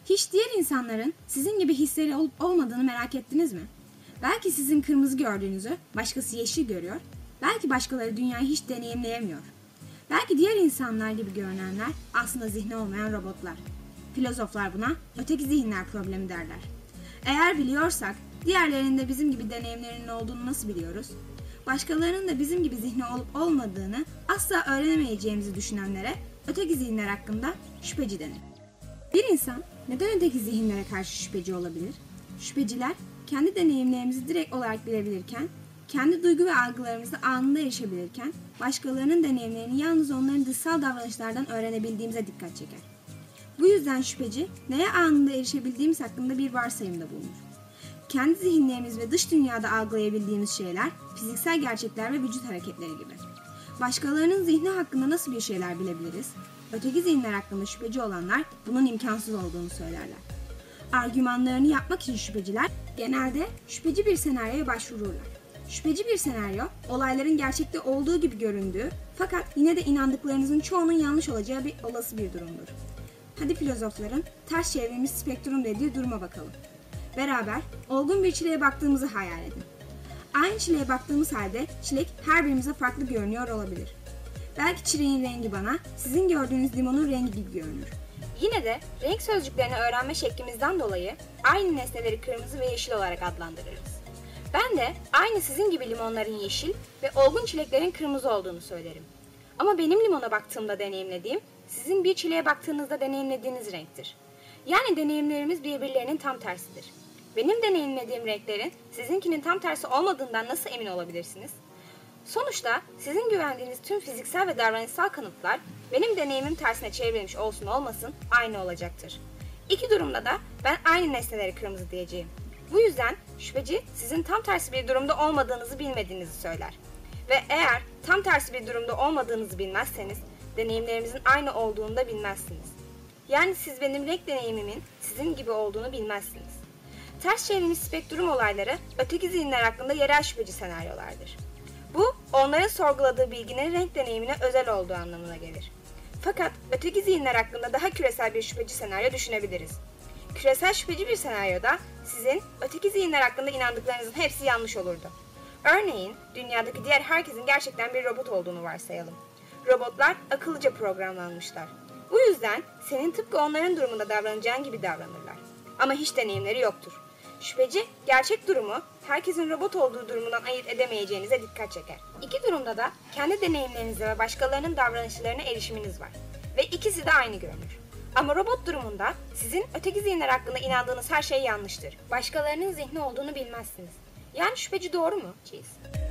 Hiç diğer insanların sizin gibi hisleri olup olmadığını merak ettiniz mi? Belki sizin kırmızı gördüğünüzü başkası yeşil görüyor. Belki başkaları dünyayı hiç deneyimleyemiyor. Belki diğer insanlar gibi görünenler aslında zihni olmayan robotlar. Filozoflar buna öteki zihinler problemi derler. Eğer biliyorsak diğerlerinin de bizim gibi deneyimlerinin olduğunu nasıl biliyoruz? Başkalarının da bizim gibi zihni olup olmadığını asla öğrenemeyeceğimizi düşünenlere öteki zihinler hakkında şüpheci denir. Bir insan neden öteki zihinlere karşı şüpheci olabilir? Şüpheciler kendi deneyimlerimizi direkt olarak bilebilirken, kendi duygu ve algılarımızı anında erişebilirken, başkalarının deneyimlerini yalnız onların dışsal davranışlardan öğrenebildiğimize dikkat çeker. Bu yüzden şüpheci, neye anında erişebildiğimiz hakkında bir varsayımda bulunur. Kendi zihinlerimiz ve dış dünyada algılayabildiğimiz şeyler, fiziksel gerçekler ve vücut hareketleri gibi. Başkalarının zihni hakkında nasıl bir şeyler bilebiliriz? Öteki zihinler hakkında şüpheci olanlar bunun imkansız olduğunu söylerler. Argümanlarını yapmak için şüpheciler genelde şüpheci bir senaryoya başvururlar. Şüpheci bir senaryo, olayların gerçekte olduğu gibi göründüğü fakat yine de inandıklarınızın çoğunun yanlış olacağı bir olası bir durumdur. Hadi filozofların ters çevrilmiş spektrum dediği duruma bakalım. Beraber olgun bir çileğe baktığımızı hayal edin. Aynı çileğe baktığımız halde çilek her birimize farklı görünüyor olabilir. Belki çileğin rengi bana sizin gördüğünüz limonun rengi gibi görünür. Yine de renk sözcüklerini öğrenme şeklimizden dolayı aynı nesneleri kırmızı ve yeşil olarak adlandırırız. Ben de aynı sizin gibi limonların yeşil ve olgun çileklerin kırmızı olduğunu söylerim. Ama benim limona baktığımda deneyimlediğim, sizin bir çileğe baktığınızda deneyimlediğiniz renktir. Yani deneyimlerimiz birbirlerinin tam tersidir. Benim deneyimlediğim renklerin sizinkinin tam tersi olmadığından nasıl emin olabilirsiniz? Sonuçta sizin güvendiğiniz tüm fiziksel ve davranışsal kanıtlar benim deneyimim tersine çevrilmiş olsun olmasın aynı olacaktır. İki durumda da ben aynı nesneleri kırmızı diyeceğim. Bu yüzden şüpheci sizin tam tersi bir durumda olmadığınızı bilmediğinizi söyler. Ve eğer tam tersi bir durumda olmadığınızı bilmezseniz deneyimlerimizin aynı olduğunu da bilmezsiniz. Yani siz benim renk deneyimimin sizin gibi olduğunu bilmezsiniz. Ters çevrilmiş spektrum olayları öteki zihinler hakkında yerel şüpheci senaryolardır. Bu, onların sorguladığı bilginin renk deneyimine özel olduğu anlamına gelir. Fakat öteki zihinler hakkında daha küresel bir şüpheci senaryo düşünebiliriz. Küresel şüpheci bir senaryoda sizin öteki zihinler hakkında inandıklarınızın hepsi yanlış olurdu. Örneğin, dünyadaki diğer herkesin gerçekten bir robot olduğunu varsayalım. Robotlar akıllıca programlanmışlar. Bu yüzden senin tıpkı onların durumunda davranacağın gibi davranırlar. Ama hiç deneyimleri yoktur. Şüpheci, gerçek durumu herkesin robot olduğu durumundan ayırt edemeyeceğinize dikkat çeker. İki durumda da kendi deneyimlerinize ve başkalarının davranışlarına erişiminiz var. Ve ikisi de aynı görünür. Ama robot durumunda sizin öteki zihinler hakkında inandığınız her şey yanlıştır. Başkalarının zihni olduğunu bilmezsiniz. Yani şüpheci doğru mu? Cheese.